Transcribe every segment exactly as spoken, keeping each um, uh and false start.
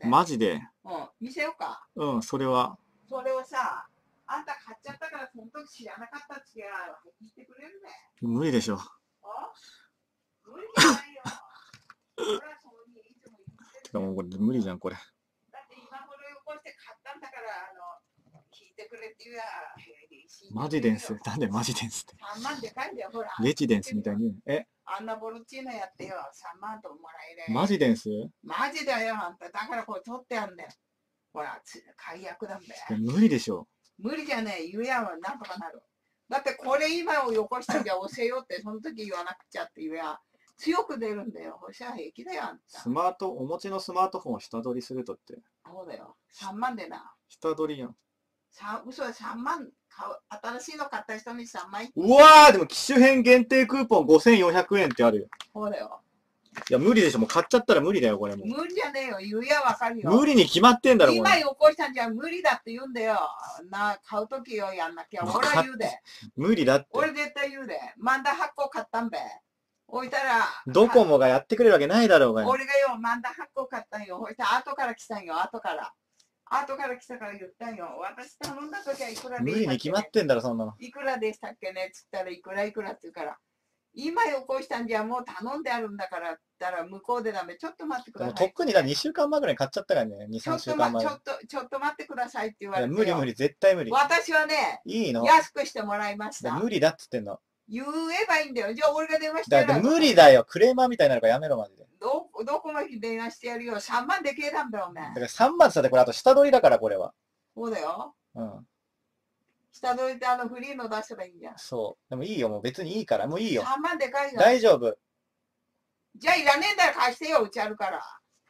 マジで。 うん、見せようか。 うん、それは。 それをさ、あんた買っちゃったからその時知らなかったって言ってくれるね。 無理でしょ。 あ無理じゃないよ。俺はそうにいつも言ってる。 てかもうこれ無理じゃん、これ。 だって今頃よこして買ったんだから、あの、聞いてくれって言うや。 マジデンス。なんでマジデンスって。 さんまんでかいんだよ、ほら。 レジデンスみたいに言うの。えあんなボルチーノやってよ、さんまんともらえる。 マジデンスマジだよ、あんた。だからこれ取ってやんだよ。ほら、解約なんだよ。 無理でしょ。 無理じゃねえ、言うやんはなんとかなる。だってこれ今をよこしてじゃ押せよって、その時言わなくちゃって言うや。強く出るんだよ。ほしゃ平気だよ、あんた。 スマート、お持ちのスマートフォンを下取りするとって。 そうだよ。さんまんでな。 下取りやん。 さ嘘でさんまん買う。新しいの買った人にさんまん。 うわーでも機種変限定クーポンごせんよんひゃくえんってあるよ。 そうだよ。 いや、無理でしょ。もう買っちゃったら無理だよ、これもう。 無理じゃねえよ。言うやわかるよ。 無理に決まってんだろ、これ。 今よこしたんじゃ無理だって言うんだよ。な、買うときよ、やんなきゃ。俺は言うで。 無理だって。 俺絶対言うで。マンダはっこ買ったんべ。置いたら。 ドコモがやってくれるわけないだろうがよ。 俺がよ、マンダはっこ買ったんよ。そしたら後から来たんよ、後から。後から来たから言ったんよ。私頼んだときはいくらでしたっけ、ね、 無理に決まってんだろ、そんなの。 いくらでしたっけねっつったらいくらいくらって言うから。今よこしたんじゃもう頼んであるんだからったら向こうでダメ。ちょっと待ってください。 とっくにだにしゅうかんまえぐらいに買っちゃったからね。に、さんしゅうかんまえ。 ちょっと、ちょっと待ってくださいって言われて。 無理無理、絶対無理。 私はね、 いいの安くしてもらいました。 無理だっつってんの。 言えばいいんだよ。じゃあ俺が電話してやる。 だって無理だよ。クレーマーみたいになるからやめろ、マジで。 ど、どこまで電話してやるよ。さんまんでけえなんだよね。 だからさんまんって言ったってこれあと下取りだから、これは。 そうだよ。 うん。 下取りってあのフリーの出せばいいんじゃん。 そう。でもいいよ、もう別にいいから。もういいよ。 さんまんでかいよ。 大丈夫。 じゃあいらねえんだよ、貸してよ、うちあるから。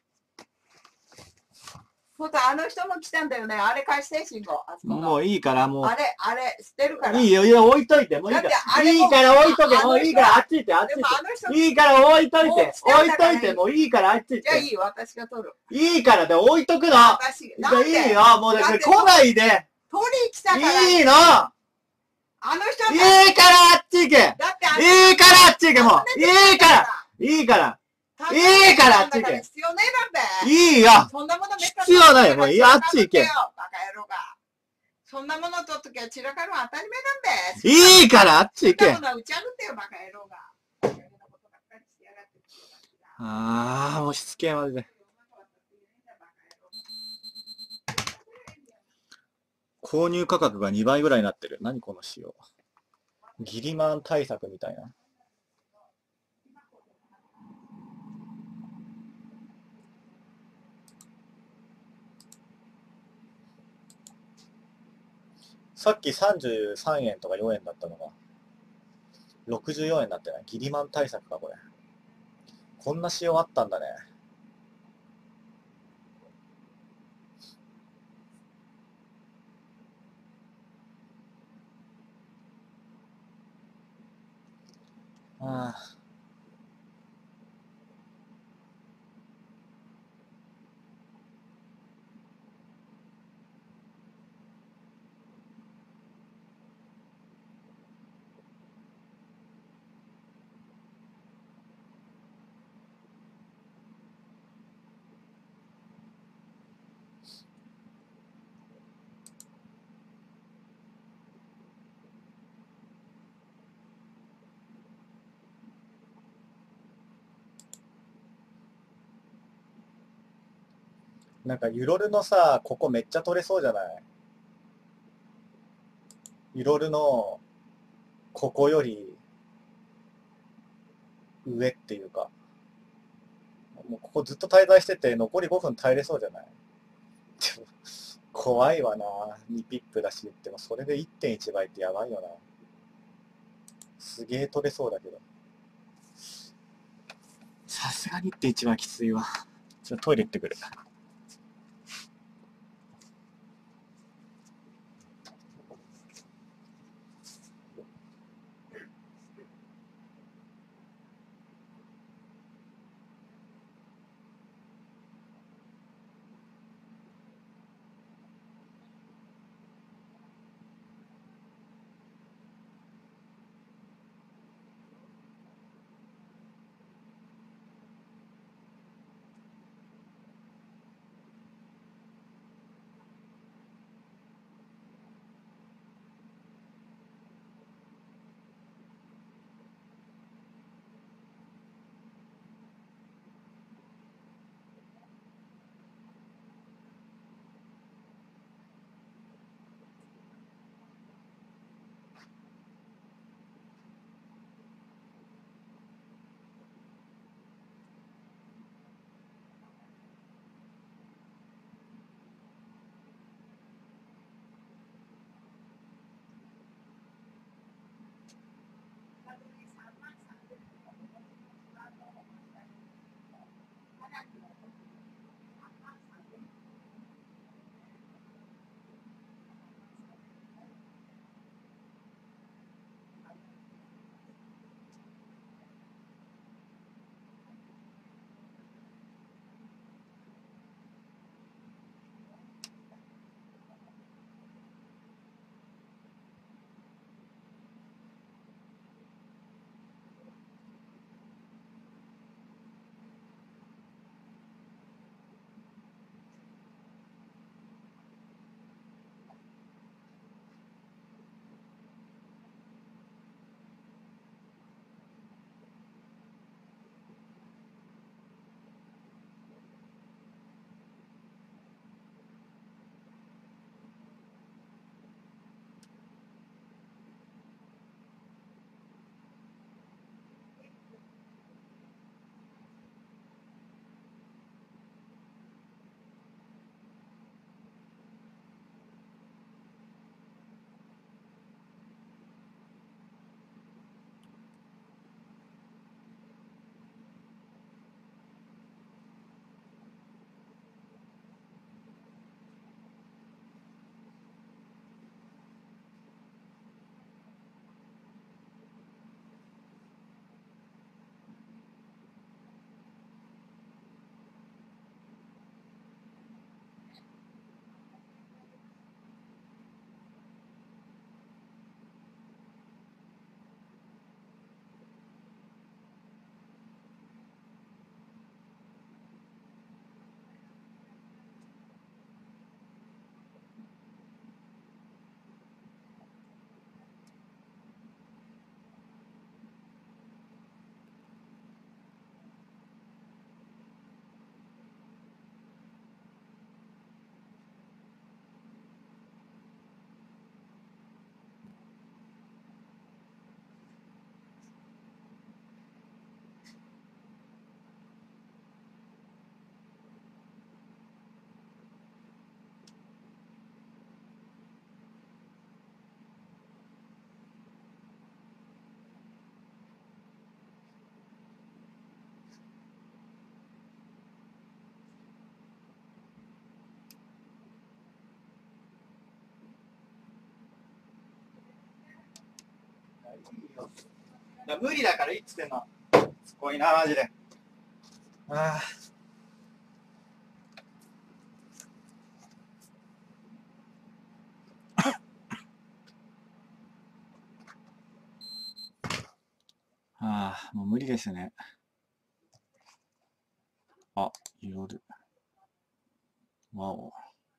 そうだ、あの人も来たんだよね。あれ貸して、信号。 もういいから、もう。 あれ、あれ、捨てるから。 いいよ、いや、置いといて。もういいから。いいから置いとけ。もういいから、あっち行って、あっち行って。いいから置いといて。置いといて、もういいから、あっち行って。 じゃあいい、私が取る。 いいから、で置いとくの。 私が。いいよ、もうだから来ないで。 取り来たから。 いいの。 あの人いいから、あっち行け。いいから、あっち行け、もう。いいから。いいから。いいから、あっち行け。 必要ねえなんで。いいよ。 そんなものめっ必要ないよ。もういい、あっち行け。 バカ野郎が。そんなもの取っときゃ散らかるの当たり前なんで。いいから、あっち行け。 そんなものうちあるんだよ、バカ野郎が。 ああ、もうしつけえ、マジで。購入価格がにばいぐらいになってる。何この仕様。ギリマン対策みたいな。さっきさんじゅうさんえんとかよえんだったのが、ろくじゅうよえんになってない。ギリマン対策か、これ。こんな仕様あったんだね。ああ。なんかユロルのさ、ここめっちゃ取れそうじゃない？ユロルのここより上っていうか、もうここずっと滞在してて残りごふん耐えれそうじゃない？でも怖いわな。にピップだし言ってもそれで いってんいち 倍ってやばいよな。すげえ取れそうだけど。さすがに いってんいち 倍きついわ。ちょっとトイレ行ってくる。 いや無理だからいいっつってんの。すごいな、マジで。ああ。ああ、もう無理ですね。あ、夜。わお。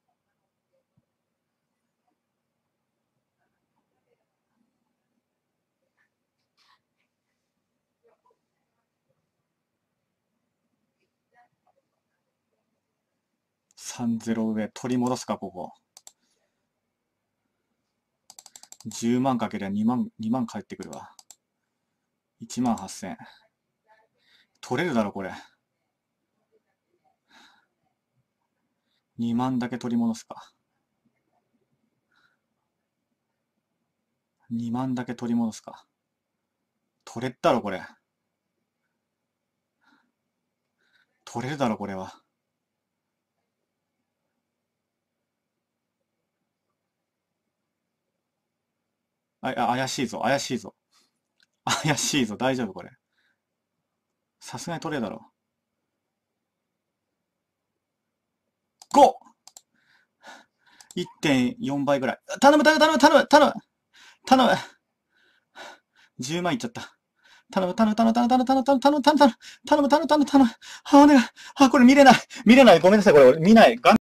さんゼロ上、取り戻すか、ここ。じゅうまんかけりゃにまん、にまん返ってくるわ。いちまんはっせん。取れるだろ、これ。にまんだけ取り戻すか。にまんだけ取り戻すか。取れっだろ、これ。取れるだろ、これは。あ、あ怪しいぞ、怪しいぞ。怪しいぞ、大丈夫、これ。さすがに取れるだろ。ご！ いってんよん 倍ぐらい。頼む、頼む、頼む、頼む、頼む、頼む。じゅうまんいっちゃった。頼む、頼む、頼む、頼む、頼む、頼む、頼む、頼む、頼む、頼む、頼む、頼む、頼む。あ、お願い。あ、これ見れない。見れない。ごめんなさい、これ見ない。画面